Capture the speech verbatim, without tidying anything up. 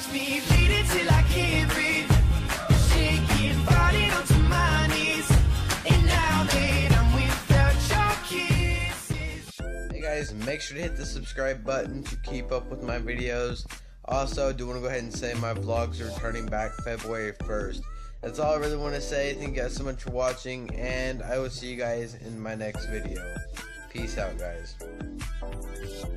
Watch me bleed till I can't breathe. Shaking, falling onto my knees. And now that I'm without your kisses. Hey guys, make sure to hit the subscribe button to keep up with my videos. Also, do want to go ahead and say my vlogs are returning back February first. That's all I really want to say. Thank you guys so much for watching, and I will see you guys in my next video. Peace out, guys.